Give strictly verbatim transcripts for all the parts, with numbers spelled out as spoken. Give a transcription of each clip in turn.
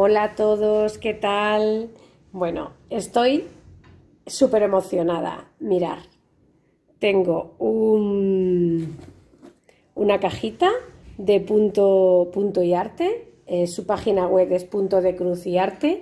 Hola a todos, ¿qué tal? Bueno, estoy súper emocionada. Mirad, tengo un, una cajita de punto, punto y arte, eh, su página web es punto de cruz y arte,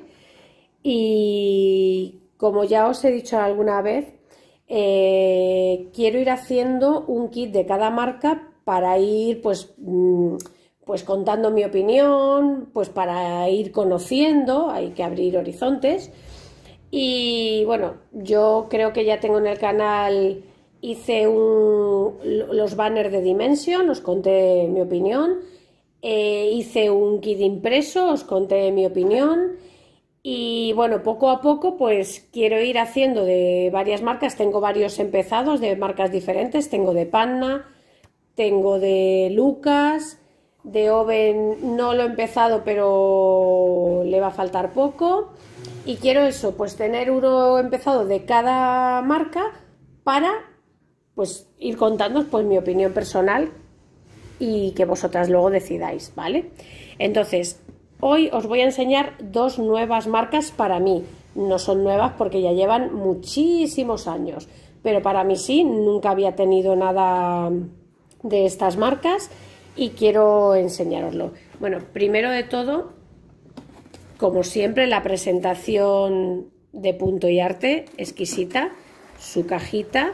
y como ya os he dicho alguna vez, eh, quiero ir haciendo un kit de cada marca para ir pues... Mmm, pues contando mi opinión, pues para ir conociendo, hay que abrir horizontes. Y bueno, yo creo que ya tengo en el canal, hice un, los banners de Dimension, os conté mi opinión, eh, hice un kit impreso, os conté mi opinión, y bueno, poco a poco pues quiero ir haciendo de varias marcas, tengo varios empezados de marcas diferentes, tengo de Panna, tengo de Lucas, de Oven no lo he empezado, pero le va a faltar poco. Y quiero eso, pues tener uno empezado de cada marca para pues ir contándoos pues mi opinión personal y que vosotras luego decidáis, ¿vale? Entonces, hoy os voy a enseñar dos nuevas marcas para mí. No son nuevas porque ya llevan muchísimos años, pero para mí sí, nunca había tenido nada de estas marcas y quiero enseñároslo. Bueno, primero de todo, como siempre, la presentación de Punto y Arte, exquisita, su cajita,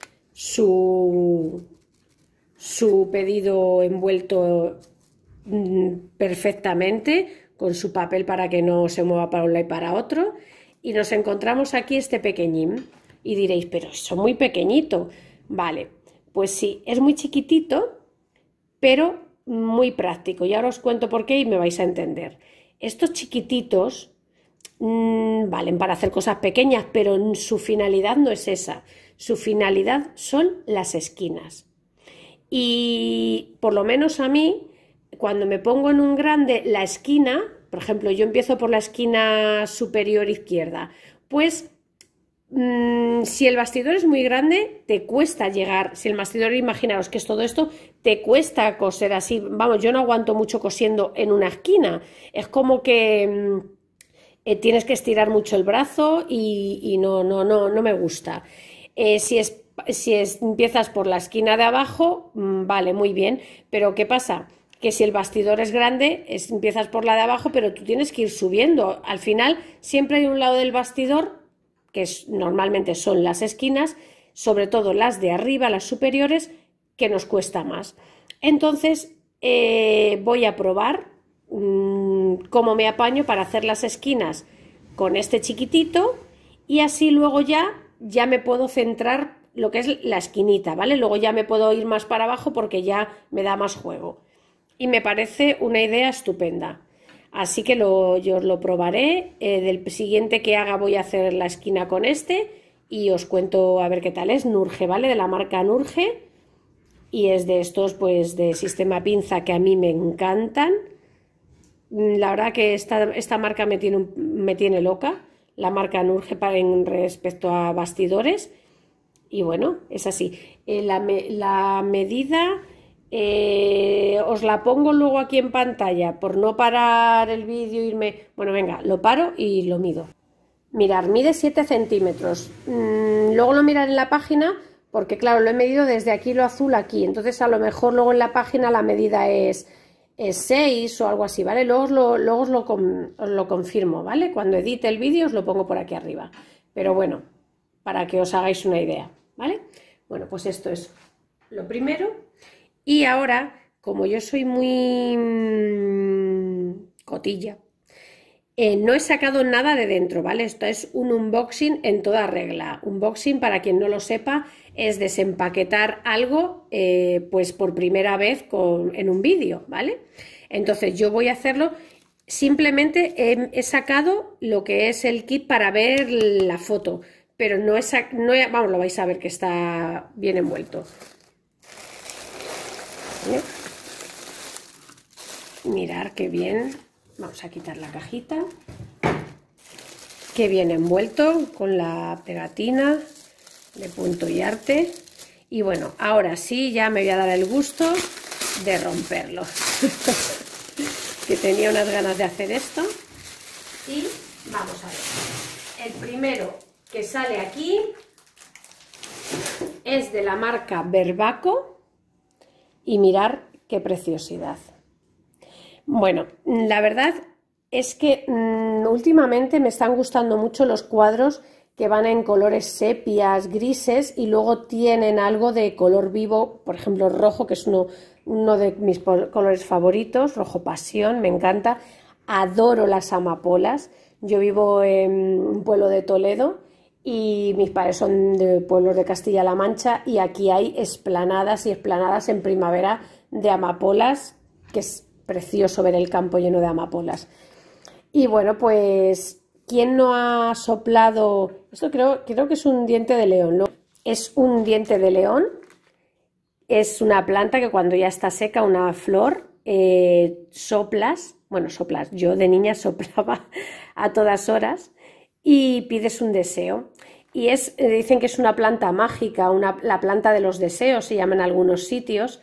su, su pedido envuelto perfectamente, con su papel para que no se mueva para un lado y para otro, y nos encontramos aquí este pequeñín, y diréis, pero eso es muy pequeñito. Vale, pues sí, es muy chiquitito, pero muy práctico, y ahora os cuento por qué y me vais a entender. Estos chiquititos mmm, valen para hacer cosas pequeñas, pero su finalidad no es esa, su finalidad son las esquinas. Y por lo menos a mí, cuando me pongo en un grande la esquina, por ejemplo, yo empiezo por la esquina superior izquierda, pues Mm, si el bastidor es muy grande, te cuesta llegar. Si el bastidor, imaginaros que es todo esto, te cuesta coser así. Vamos, yo no aguanto mucho cosiendo en una esquina. Es como que mm, eh, tienes que estirar mucho el brazo y, y no, no, no, no me gusta. Eh, si es, si es, empiezas por la esquina de abajo, mmm, vale, muy bien. Pero ¿qué pasa? Que si el bastidor es grande, es, empiezas por la de abajo, pero tú tienes que ir subiendo. Al final, siempre hay un lado del bastidor que es, normalmente son las esquinas, sobre todo las de arriba, las superiores, que nos cuesta más. Entonces eh, voy a probar mmm, cómo me apaño para hacer las esquinas con este chiquitito, y así luego ya, ya me puedo centrar lo que es la esquinita, ¿vale? Luego ya me puedo ir más para abajo porque ya me da más juego. Y me parece una idea estupenda. Así que lo, yo os lo probaré, eh, del siguiente que haga voy a hacer la esquina con este y os cuento a ver qué tal es. Nurge, ¿vale? De la marca Nurge, y es de estos pues de sistema pinza que a mí me encantan. La verdad que esta, esta marca me tiene, me tiene loca, la marca Nurge para, en respecto a bastidores, y bueno, es así. Eh, la, la medida... Eh, os la pongo luego aquí en pantalla por no parar el vídeo, irme, bueno, venga, lo paro y lo mido. Mirad, mide siete centímetros. Mm, luego lo miraré en la página porque claro, lo he medido desde aquí lo azul aquí, entonces a lo mejor luego en la página la medida es, es seis o algo así, ¿vale? Luego os lo, luego os lo, os lo confirmo, ¿vale? Cuando edite el vídeo os lo pongo por aquí arriba, pero bueno, para que os hagáis una idea, ¿vale? Bueno, pues esto es lo primero. Y ahora, como yo soy muy mmm, cotilla, eh, no he sacado nada de dentro, ¿vale? Esto es un unboxing en toda regla. Unboxing, para quien no lo sepa, es desempaquetar algo eh, pues por primera vez con, en un vídeo, ¿vale? Entonces yo voy a hacerlo, simplemente he, he sacado lo que es el kit para ver la foto, pero no he, no he, vamos, lo vais a ver que está bien envuelto. ¿Vale? Mirad qué bien, vamos a quitar la cajita, qué bien envuelto con la pegatina de Punto y Arte. Y bueno, ahora sí ya me voy a dar el gusto de romperlo que tenía unas ganas de hacer esto. Y vamos a ver. El primero que sale aquí es de la marca Verbaco y mirar qué preciosidad. Bueno, la verdad es que mmm, últimamente me están gustando mucho los cuadros que van en colores sepias, grises y luego tienen algo de color vivo, por ejemplo rojo, que es uno, uno de mis colores favoritos, rojo pasión, me encanta. Adoro las amapolas. Yo vivo en un pueblo de Toledo y mis padres son de pueblos de Castilla-La Mancha y aquí hay esplanadas y esplanadas en primavera de amapolas, que es precioso ver el campo lleno de amapolas. Y bueno, pues ¿quién no ha soplado? Esto creo, creo que es un diente de león, ¿no? Es un diente de león, es una planta que cuando ya está seca, una flor, eh, soplas, bueno, soplas, yo de niña soplaba a todas horas y pides un deseo. Y es, eh, dicen que es una planta mágica, una, la planta de los deseos, se llama en algunos sitios.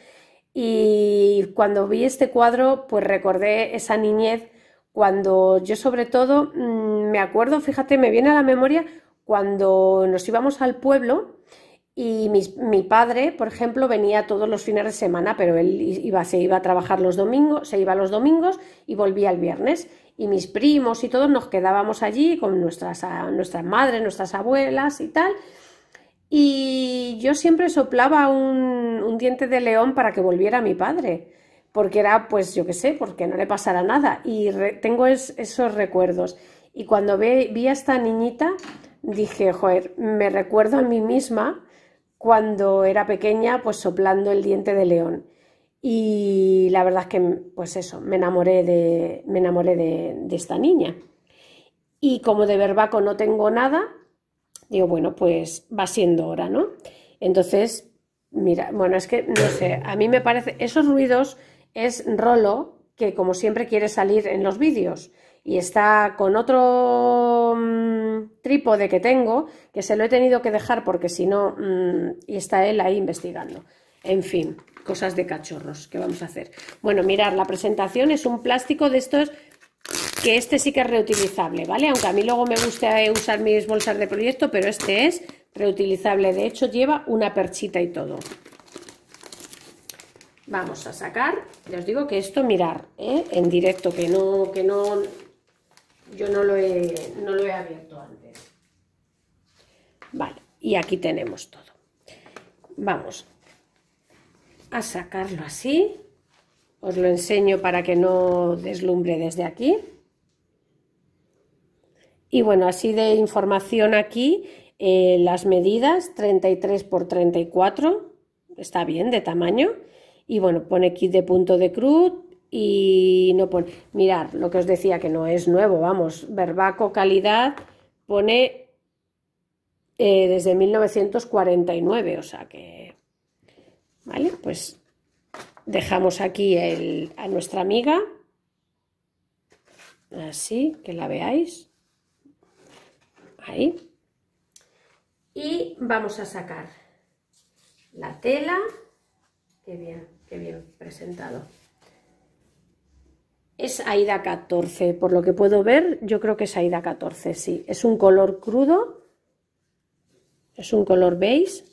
Y cuando vi este cuadro, pues recordé esa niñez. Cuando yo sobre todo mmm, me acuerdo, fíjate, me viene a la memoria cuando nos íbamos al pueblo y mi, mi padre, por ejemplo, venía todos los fines de semana, pero él iba, se iba a trabajar los domingos, se iba los domingos y volvía el viernes. Y mis primos y todos nos quedábamos allí con nuestras, nuestras madres, nuestras abuelas y tal. Y yo siempre soplaba un, un diente de león para que volviera mi padre. Porque era, pues yo qué sé, porque no le pasara nada. Y re, tengo es, esos recuerdos. Y cuando ve, vi a esta niñita, dije, joder, me recuerdo a mí misma cuando era pequeña, pues soplando el diente de león. Y la verdad es que, pues eso, me enamoré de, me enamoré de, de esta niña. Y como de Verbaco no tengo nada, digo, bueno, pues va siendo hora, ¿no? Entonces, mira, bueno, es que, no sé, a mí me parece, esos ruidos... Es Rolo, que como siempre quiere salir en los vídeos y está con otro mmm, trípode que tengo, que se lo he tenido que dejar porque si no, mmm, y está él ahí investigando. En fin, cosas de cachorros, ¿qué vamos a hacer? Bueno, mirad, la presentación es un plástico de estos, que este sí que es reutilizable, ¿vale? Aunque a mí luego me gusta usar mis bolsas de proyecto, pero este es reutilizable, de hecho lleva una perchita y todo. Vamos a sacar, ya os digo que esto, mirar, ¿eh? En directo, que no, que no, yo no lo he, no lo he abierto antes. Vale, y aquí tenemos todo. Vamos a sacarlo así, os lo enseño para que no deslumbre desde aquí. Y bueno, así de información aquí, eh, las medidas, treinta y tres por treinta y cuatro, está bien de tamaño. Y bueno, pone kit de punto de cruz y no pone... Mirad, lo que os decía que no es nuevo, vamos, Verbaco calidad pone eh, desde mil novecientos cuarenta y nueve, o sea que... Vale, pues dejamos aquí el, a nuestra amiga, así, que la veáis, ahí. Y vamos a sacar la tela. Qué bien, qué bien presentado. Es Aida catorce, por lo que puedo ver, yo creo que es Aida catorce, sí. Es un color crudo, es un color beige.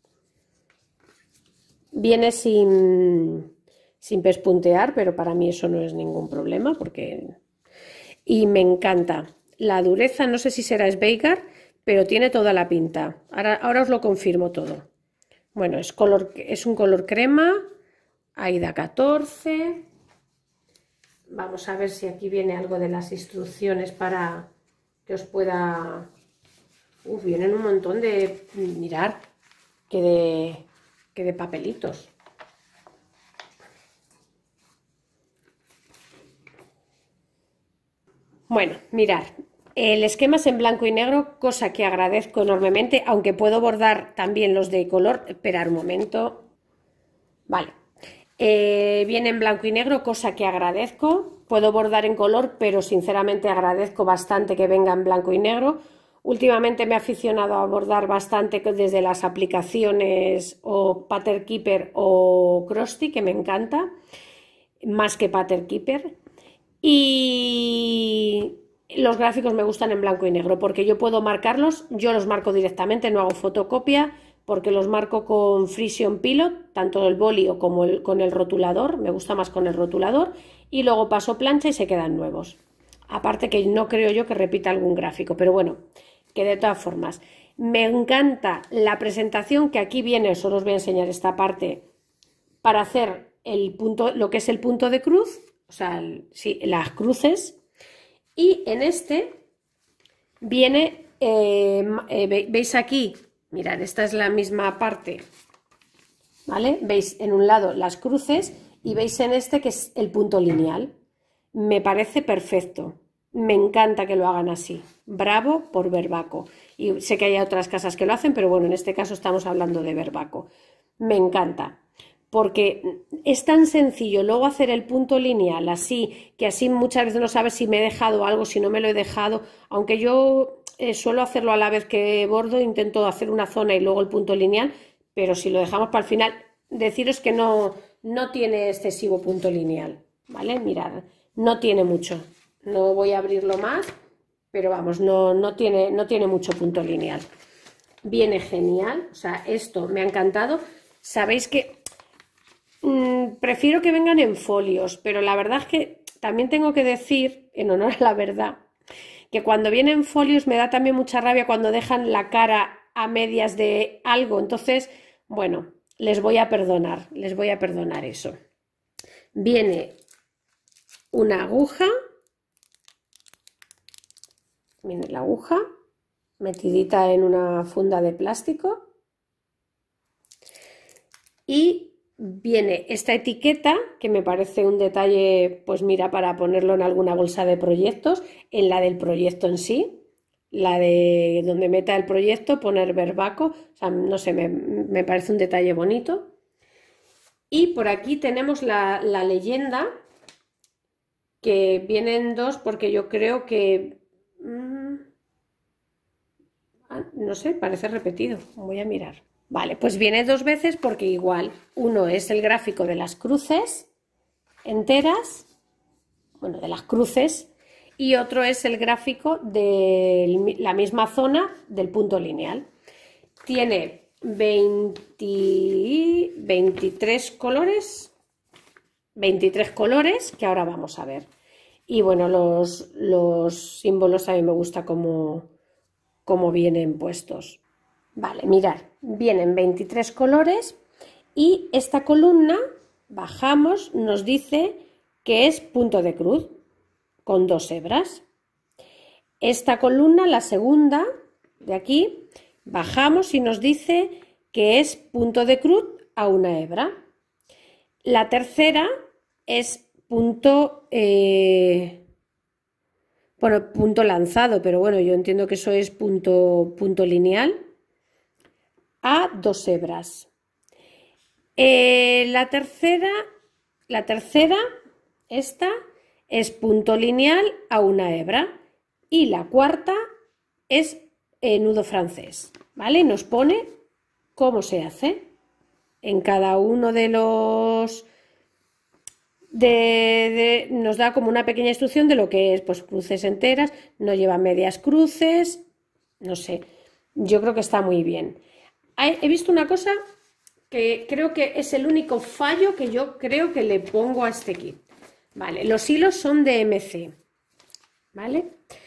Viene sin, sin pespuntear, pero para mí eso no es ningún problema, porque... Y me encanta. La dureza, no sé si será Sveigar, pero tiene toda la pinta. Ahora, ahora os lo confirmo todo. Bueno, es, color, es un color crema, Aida catorce. Vamos a ver si aquí viene algo de las instrucciones para que os pueda... Uf, vienen un montón de... Mirad, que de, que de papelitos. Bueno, mirad. El esquema es en blanco y negro, cosa que agradezco enormemente, aunque puedo bordar también los de color. Esperar un momento. Vale. Eh, viene en blanco y negro, cosa que agradezco. Puedo bordar en color, pero sinceramente agradezco bastante que venga en blanco y negro. Últimamente me he aficionado a bordar bastante desde las aplicaciones o Pattern Keeper o Krusty, que me encanta, más que Pattern Keeper. Y... los gráficos me gustan en blanco y negro porque yo puedo marcarlos, yo los marco directamente, no hago fotocopia porque los marco con Frisian Pilot, tanto el boli como el, con el rotulador, me gusta más con el rotulador, y luego paso plancha y se quedan nuevos. Aparte que no creo yo que repita algún gráfico, pero bueno, que de todas formas, me encanta la presentación que aquí viene, solo os voy a enseñar esta parte, para hacer el punto, lo que es el punto de cruz, o sea, el, sí, las cruces. Y en este viene, eh, eh, veis aquí, mirad, esta es la misma parte, ¿vale? Veis en un lado las cruces y veis en este que es el punto lineal. Me parece perfecto, me encanta que lo hagan así, bravo por Verbaco. Y sé que hay otras casas que lo hacen, pero bueno, en este caso estamos hablando de Verbaco. Me encanta. Porque es tan sencillo luego hacer el punto lineal así, que así muchas veces no sabes si me he dejado algo, si no me lo he dejado, aunque yo eh, suelo hacerlo a la vez que bordo, intento hacer una zona y luego el punto lineal, pero si lo dejamos para el final, deciros que no, no tiene excesivo punto lineal, ¿vale? Mirad, no tiene mucho, no voy a abrirlo más, pero vamos, no, no, tiene, no tiene mucho punto lineal. Viene genial, o sea, esto me ha encantado. Sabéis que Mm, prefiero que vengan en folios, pero la verdad es que también tengo que decir, en honor a la verdad, que cuando vienen folios me da también mucha rabia cuando dejan la cara a medias de algo. Entonces, bueno, les voy a perdonar, les voy a perdonar eso. Viene una aguja, viene la aguja metidita en una funda de plástico y viene esta etiqueta que me parece un detalle, pues mira, para ponerlo en alguna bolsa de proyectos, en la del proyecto en sí, la de donde meta el proyecto, poner Verbaco, o sea, no sé, me, me parece un detalle bonito. Y por aquí tenemos la, la leyenda, que vienen dos porque yo creo que, mmm, no sé, parece repetido, voy a mirar. Vale, pues viene dos veces porque igual uno es el gráfico de las cruces enteras, bueno, de las cruces, y otro es el gráfico de la misma zona del punto lineal. Tiene veinte, veintitrés colores, veintitrés colores que ahora vamos a ver. Y bueno, los, los símbolos a mí me gusta cómo, cómo vienen puestos. Vale, mirad, vienen veintitrés colores y esta columna, bajamos, nos dice que es punto de cruz con dos hebras. Esta columna, la segunda de aquí, bajamos y nos dice que es punto de cruz a una hebra. La tercera es punto, eh, bueno, punto lanzado, pero bueno, yo entiendo que eso es punto, punto lineal a dos hebras. Eh, la tercera, la tercera, esta es punto lineal a una hebra y la cuarta es eh, nudo francés, ¿vale? Nos pone cómo se hace en cada uno de los de, de, nos da como una pequeña instrucción de lo que es, pues cruces enteras, no lleva medias cruces, no sé, yo creo que está muy bien. He visto una cosa que creo que es el único fallo que yo creo que le pongo a este kit. Vale, los hilos son de M C, ¿vale?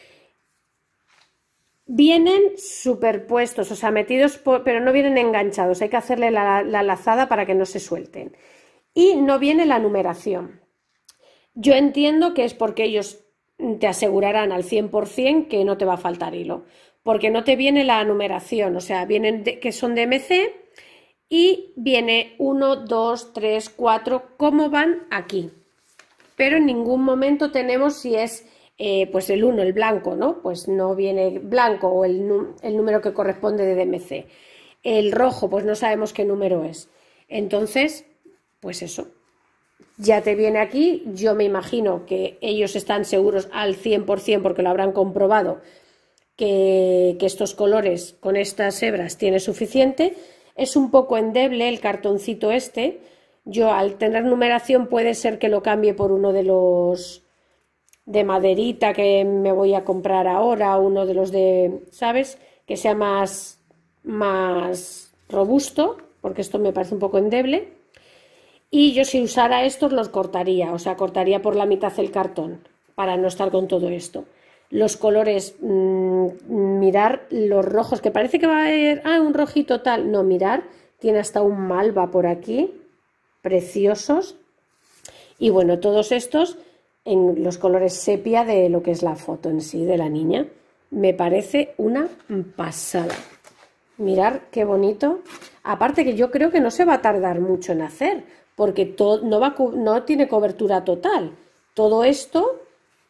Vienen superpuestos, o sea, metidos, por, pero no vienen enganchados. Hay que hacerle la, la lazada para que no se suelten. Y no viene la numeración. Yo entiendo que es porque ellos te asegurarán al cien por cien que no te va a faltar hilo. Porque no te viene la numeración, o sea, vienen de, que son de M C y viene uno, dos, tres, cuatro, como van aquí. Pero en ningún momento tenemos si es eh, pues el uno, el blanco, ¿no? Pues no viene blanco o el, el número que corresponde de D M C. El rojo, pues no sabemos qué número es. Entonces, pues eso. Ya te viene aquí, yo me imagino que ellos están seguros al cien por cien porque lo habrán comprobado. Que, que estos colores con estas hebras tiene suficiente. Es un poco endeble el cartoncito este. Yo al tener numeración puede ser que lo cambie por uno de los de maderita que me voy a comprar ahora, uno de los de, ¿sabes? Que sea más, más robusto, porque esto me parece un poco endeble. Y yo si usara estos los cortaría, o sea, cortaría por la mitad el cartón para no estar con todo esto. Los colores, mmm, mirar los rojos, que parece que va a haber, ah, un rojito tal, no, mirar, tiene hasta un malva por aquí, preciosos. Y bueno, todos estos en los colores sepia de lo que es la foto en sí de la niña. Me parece una pasada. Mirar qué bonito. Aparte que yo creo que no se va a tardar mucho en hacer, porque todo, no, va, no tiene cobertura total. Todo esto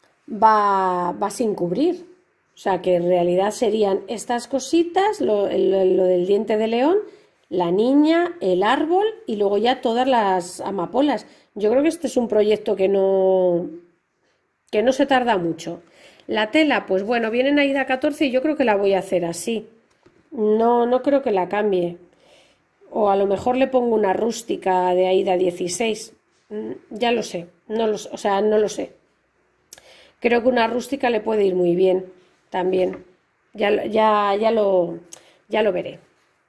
va, va sin cubrir. O sea que en realidad serían estas cositas, lo, lo, lo del diente de león, la niña, el árbol y luego ya todas las amapolas. Yo creo que este es un proyecto que no, que no se tarda mucho. La tela, pues bueno, viene en Aida catorce y yo creo que la voy a hacer así. No, no creo que la cambie. O a lo mejor le pongo una rústica de Aida dieciséis. Ya lo sé, no lo, o sea, no lo sé. Creo que una rústica le puede ir muy bien también. Ya, ya, ya, lo, ya lo veré.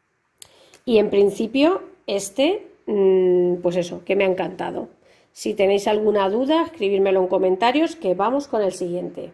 Y en principio este, pues eso, que me ha encantado. Si tenéis alguna duda, escribírmelo en comentarios, que vamos con el siguiente.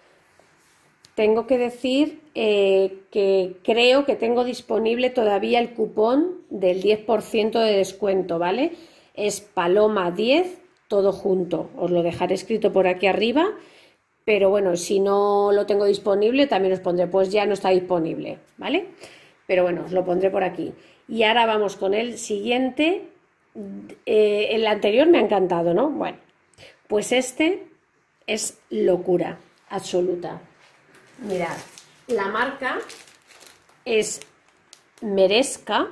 Tengo que decir eh, que creo que tengo disponible todavía el cupón del diez por ciento de descuento, ¿vale? Es Paloma diez, todo junto. Os lo dejaré escrito por aquí arriba, pero bueno, si no lo tengo disponible, también os pondré, pues ya no está disponible, ¿vale? Pero bueno, os lo pondré por aquí. Y ahora vamos con el siguiente. Eh, el anterior me ha encantado, ¿no? Bueno, pues este es locura absoluta. Mirad, la marca es Meresca,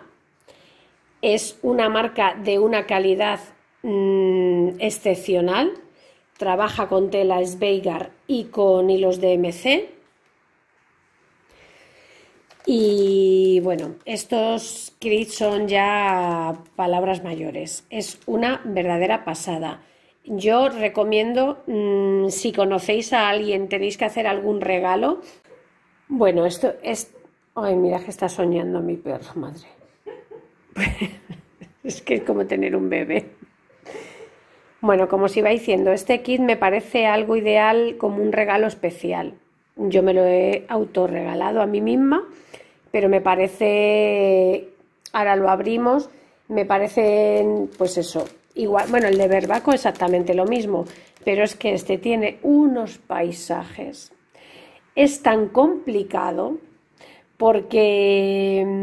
es una marca de una calidad mmm, excepcional, trabaja con tela Sveigar y con hilos de M C. Y bueno, estos kits son ya palabras mayores, es una verdadera pasada. Yo recomiendo, mmm, si conocéis a alguien, tenéis que hacer algún regalo. Bueno, esto es... Ay, mira que está soñando mi perro, madre. Es que es como tener un bebé. Bueno, como os iba diciendo, este kit me parece algo ideal como un regalo especial. Yo me lo he autorregalado a mí misma, pero me parece... Ahora lo abrimos, me parece, pues eso... Igual, bueno, el de Berbaco exactamente lo mismo, pero es que este tiene unos paisajes. Es tan complicado porque,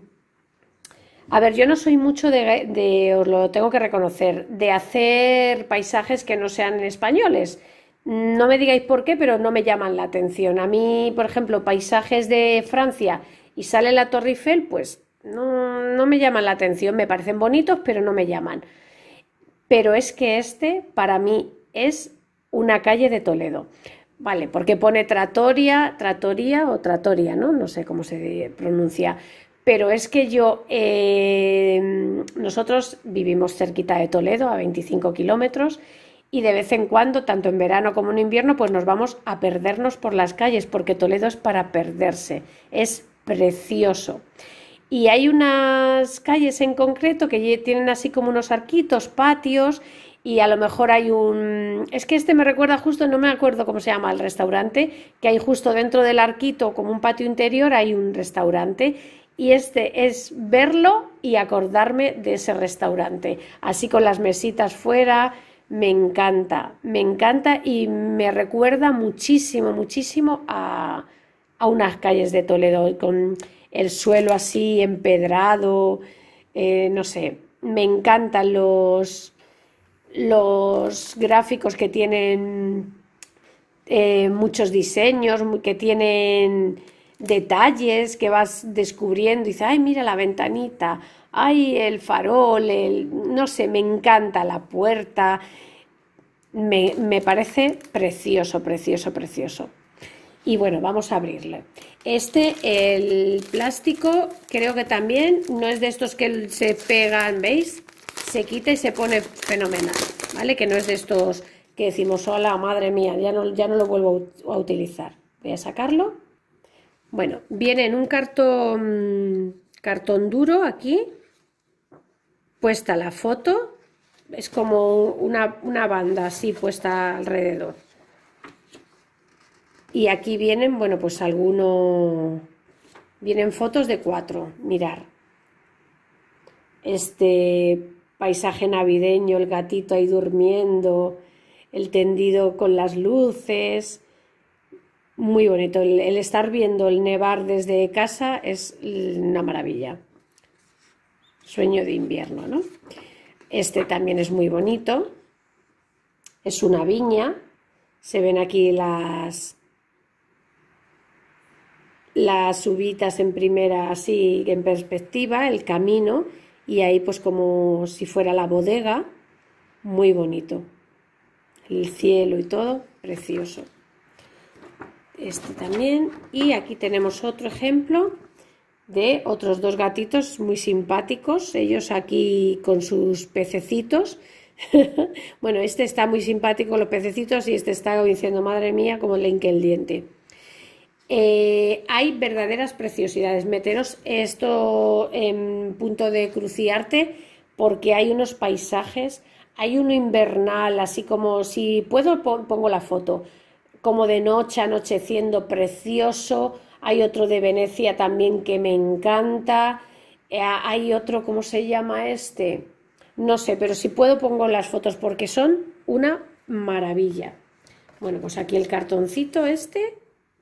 a ver, yo no soy mucho de, de, os lo tengo que reconocer, de hacer paisajes que no sean españoles. No me digáis por qué, pero no me llaman la atención. A mí, por ejemplo, paisajes de Francia y sale la Torre Eiffel, pues no, no me llaman la atención. Me parecen bonitos, pero no me llaman. Pero es que este, para mí, es una calle de Toledo. Vale, porque pone Trattoria, Trattoria o Trattoria, ¿no? No sé cómo se pronuncia. Pero es que yo, eh, nosotros vivimos cerquita de Toledo, a veinticinco kilómetros, y de vez en cuando, tanto en verano como en invierno, pues nos vamos a perdernos por las calles, porque Toledo es para perderse. Es precioso. Y hay unas calles en concreto que tienen así como unos arquitos, patios, y a lo mejor hay un... Es que este me recuerda justo, no me acuerdo cómo se llama el restaurante, que hay justo dentro del arquito, como un patio interior, hay un restaurante, y este es verlo y acordarme de ese restaurante, así con las mesitas fuera. Me encanta, me encanta y me recuerda muchísimo, muchísimo a, a unas calles de Toledo, con... el suelo así empedrado, eh, no sé, me encantan los, los gráficos que tienen eh, muchos diseños, que tienen detalles que vas descubriendo y dices, ay, mira la ventanita, ay, el farol, el, no sé, me encanta la puerta, me, me parece precioso, precioso, precioso. Y bueno, vamos a abrirle. Este, el plástico, creo que también no es de estos que se pegan, ¿veis? Se quita y se pone fenomenal, ¿vale? Que no es de estos que decimos, hola, madre mía, ya no, ya no lo vuelvo a utilizar. Voy a sacarlo. Bueno, viene en un cartón, cartón duro aquí, puesta la foto, es como una, una banda así puesta alrededor. Y aquí vienen, bueno, pues algunos, vienen fotos de cuatro, mirar. Este paisaje navideño, el gatito ahí durmiendo, el tendido con las luces, muy bonito. El, el estar viendo el nevar desde casa es una maravilla. Sueño de invierno, ¿no? Este también es muy bonito. Es una viña. Se ven aquí las, las uvitas en primera, así en perspectiva, el camino, y ahí pues como si fuera la bodega. Muy bonito. El cielo y todo, precioso. Este también. Y aquí tenemos otro ejemplo de otros dos gatitos muy simpáticos, ellos aquí con sus pececitos. Bueno, este está muy simpático, los pececitos, y este está diciendo, madre mía, como le hinque el diente. Eh, hay verdaderas preciosidades. Meteros esto en punto de cruciarte, porque hay unos paisajes, hay uno invernal, así como, si puedo pongo la foto, como de noche, anocheciendo, precioso. Hay otro de Venecia también que me encanta. Eh, hay otro, ¿cómo se llama este? No sé, pero si puedo pongo las fotos porque son una maravilla. Bueno, pues aquí el cartoncito este.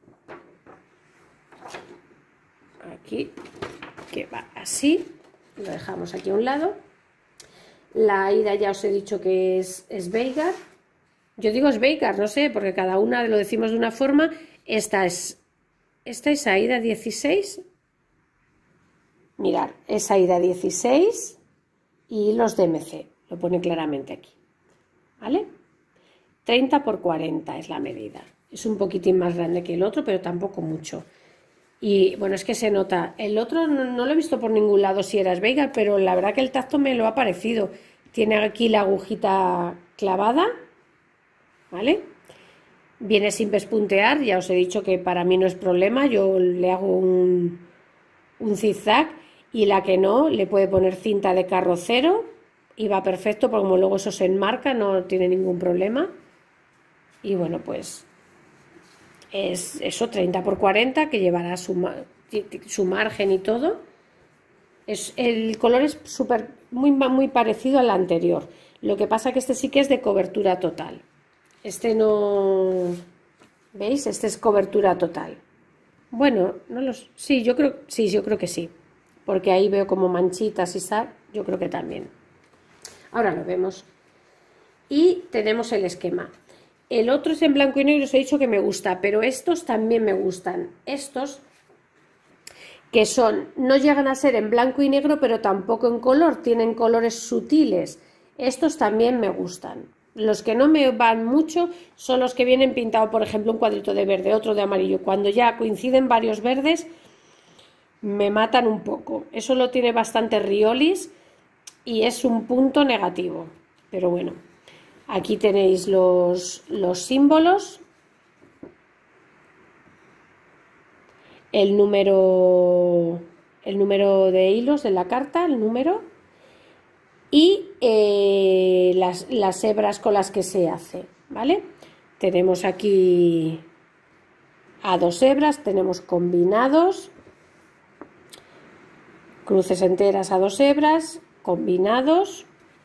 Aquí, que va así. Lo dejamos aquí a un lado. La Aida ya os he dicho que es, es Veigar. Yo digo es Veigar, no sé, porque cada una lo decimos de una forma. Esta es... Esta es Aida dieciséis, mirad, es Aida dieciséis y los D M C, lo pone claramente aquí, ¿vale? treinta por cuarenta es la medida, es un poquitín más grande que el otro, pero tampoco mucho. Y bueno, es que se nota, el otro no, no lo he visto por ningún lado si era Veigar, pero la verdad que el tacto me lo ha parecido. Tiene aquí la agujita clavada, ¿vale? Viene sin pespuntear, ya os he dicho que para mí no es problema, yo le hago un, un zigzag, y la que no, le puede poner cinta de carrocero y va perfecto, porque como luego eso se enmarca, no tiene ningún problema. Y bueno, pues es eso, treinta por cuarenta, que llevará su, su margen y todo. Es, el color es súper, muy, muy parecido al anterior, lo que pasa que este sí que es de cobertura total. Este no... ¿Veis? Este es cobertura total. Bueno, no los... Sí, yo creo... Sí, yo creo que sí. Porque ahí veo como manchitas y sal. Yo creo que también. Ahora lo vemos. Y tenemos el esquema. El otro es en blanco y negro, os he dicho que me gusta, pero estos también me gustan. Estos, que son... No llegan a ser en blanco y negro, pero tampoco en color. Tienen colores sutiles. Estos también me gustan. Los que no me van mucho son los que vienen pintados, por ejemplo, un cuadrito de verde, otro de amarillo. Cuando ya coinciden varios verdes, me matan un poco. Eso lo tiene bastante Riolis y es un punto negativo. Pero bueno, aquí tenéis los, los símbolos, el número, el número de hilos de la carta, el número, y eh, las, las hebras con las que se hace, ¿vale? Tenemos aquí a dos hebras, tenemos combinados, cruces enteras a dos hebras, combinados,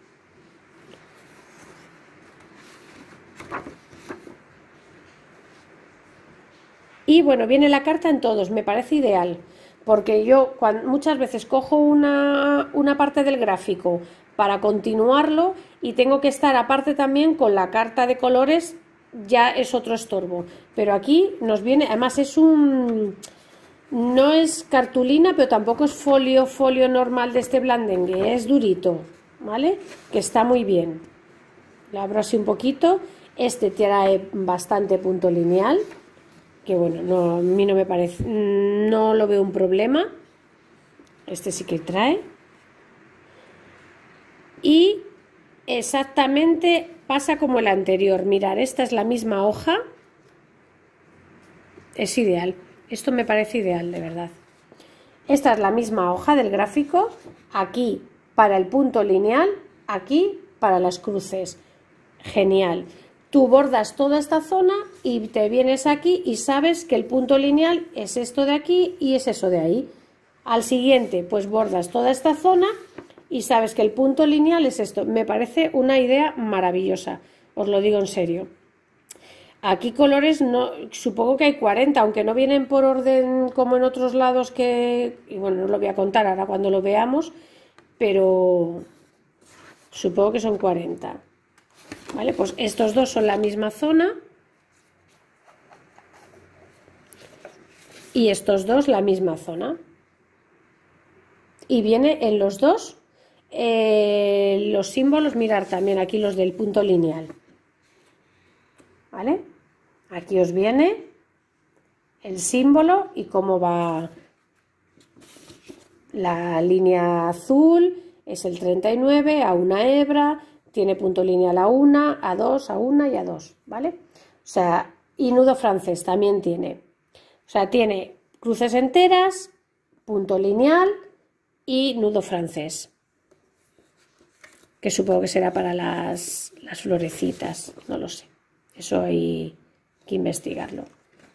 y bueno, viene la carta en todos, me parece ideal, porque yo cuando, muchas veces cojo una, una parte del gráfico para continuarlo y tengo que estar aparte también con la carta de colores, ya es otro estorbo, pero aquí nos viene, además es un, no es cartulina, pero tampoco es folio, folio normal de este blandengue, es durito, ¿vale? Que está muy bien. Lo abro así un poquito, este trae bastante punto lineal, que bueno, no, a mí no me parece, no lo veo un problema, este sí que trae. Y exactamente pasa como el anterior. Mirar, esta es la misma hoja. Es ideal. Esto me parece ideal, de verdad. Esta es la misma hoja del gráfico. Aquí para el punto lineal, aquí para las cruces. Genial. Tú bordas toda esta zona y te vienes aquí y sabes que el punto lineal es esto de aquí y es eso de ahí. Al siguiente, pues bordas toda esta zona y sabes que el punto lineal es esto. Me parece una idea maravillosa, os lo digo en serio. Aquí colores, no, supongo que hay cuarenta, aunque no vienen por orden como en otros lados que... Y bueno, no os lo voy a contar ahora cuando lo veamos, pero supongo que son cuarenta. Vale, pues estos dos son la misma zona. Y estos dos la misma zona. Y viene en los dos eh, los símbolos, mirar también aquí los del punto lineal. ¿Vale? Aquí os viene el símbolo y cómo va la línea azul, es el treinta y nueve, a una hebra, tiene punto lineal a una, a dos, a una y a dos, ¿vale? O sea, y nudo francés también tiene. O sea, tiene cruces enteras, punto lineal y nudo francés, que supongo que será para las, las florecitas, no lo sé. Eso hay que investigarlo.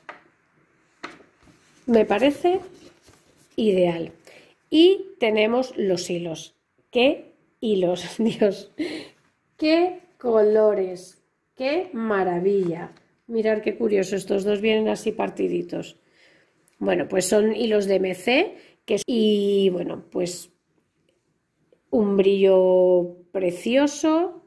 Me parece ideal. Y tenemos los hilos. ¿Qué hilos? Dios, qué colores, qué maravilla. Mirad qué curioso, estos dos vienen así partiditos. Bueno, pues son hilos de M C que, y bueno, pues un brillo precioso.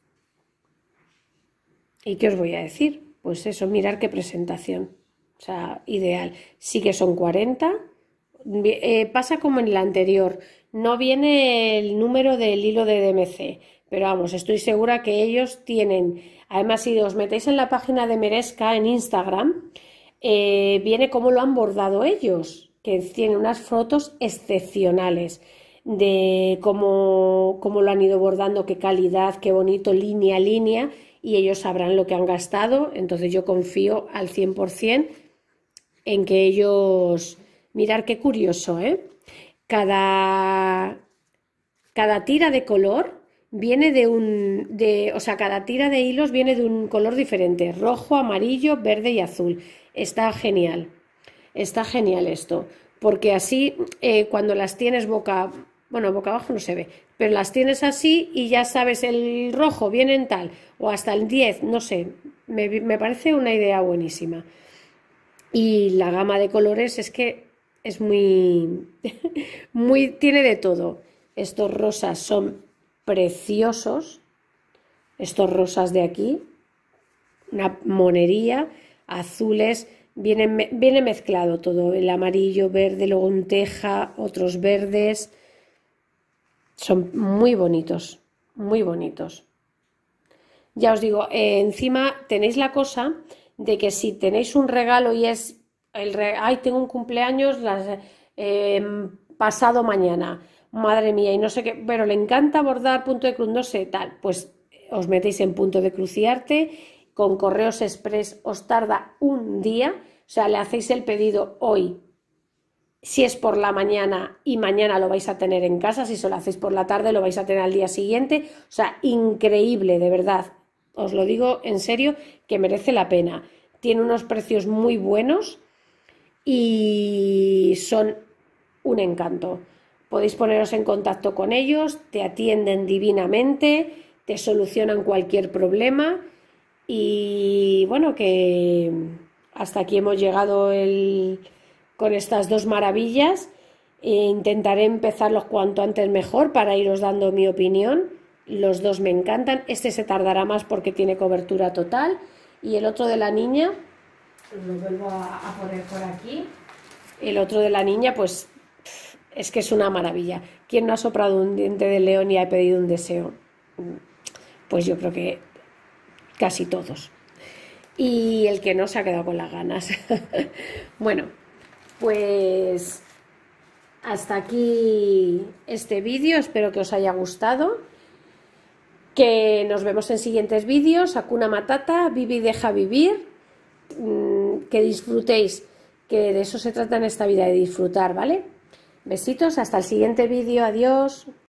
¿Y qué os voy a decir? Pues eso, mirar qué presentación. O sea, ideal. Sí que son cuarenta. Eh, pasa como en el anterior. No viene el número del hilo de D M C. Pero vamos, estoy segura que ellos tienen... Además, si os metéis en la página de Meresca en Instagram, eh, viene cómo lo han bordado ellos. Que tienen unas fotos excepcionales de cómo, cómo lo han ido bordando, qué calidad, qué bonito, línea a línea. Y ellos sabrán lo que han gastado, entonces yo confío al cien por cien en que ellos... Mirad qué curioso, ¿eh? Cada, cada tira de color viene de un... De, o sea, cada tira de hilos viene de un color diferente, rojo, amarillo, verde y azul. Está genial, está genial esto, porque así eh, cuando las tienes boca... Bueno, boca abajo no se ve, pero las tienes así y ya sabes, el rojo viene en tal, o hasta el diez, no sé, me, me parece una idea buenísima. Y la gama de colores es que es muy, muy, tiene de todo. Estos rosas son preciosos, estos rosas de aquí, una monería, azules, viene, viene mezclado todo, el amarillo, verde, luego un teja, otros verdes. Son muy bonitos, muy bonitos. Ya os digo, eh, encima tenéis la cosa de que si tenéis un regalo y es el re... ay, tengo un cumpleaños las, eh, pasado mañana, madre mía, y no sé qué, pero le encanta bordar punto de cruz, no sé, tal, pues os metéis en punto de cruz y arte, con Correos Express os tarda un día, o sea, le hacéis el pedido hoy. Si es por la mañana y mañana lo vais a tener en casa, si se lo hacéis por la tarde lo vais a tener al día siguiente. O sea, increíble, de verdad. Os lo digo en serio, que merece la pena. Tiene unos precios muy buenos y son un encanto. Podéis poneros en contacto con ellos, te atienden divinamente, te solucionan cualquier problema y bueno, que hasta aquí hemos llegado el... con estas dos maravillas. E intentaré empezarlos cuanto antes mejor para iros dando mi opinión. Los dos me encantan. Este se tardará más porque tiene cobertura total. Y el otro de la niña, lo vuelvo a, a poner por aquí. El otro de la niña, pues es que es una maravilla. ¿Quién no ha soprado un diente de león y ha pedido un deseo? Pues yo creo que casi todos. Y el que no se ha quedado con las ganas. Bueno, pues hasta aquí este vídeo, espero que os haya gustado, que nos vemos en siguientes vídeos. Hakuna Matata, vive y deja vivir, que disfrutéis, que de eso se trata en esta vida, de disfrutar, ¿vale? Besitos, hasta el siguiente vídeo, adiós.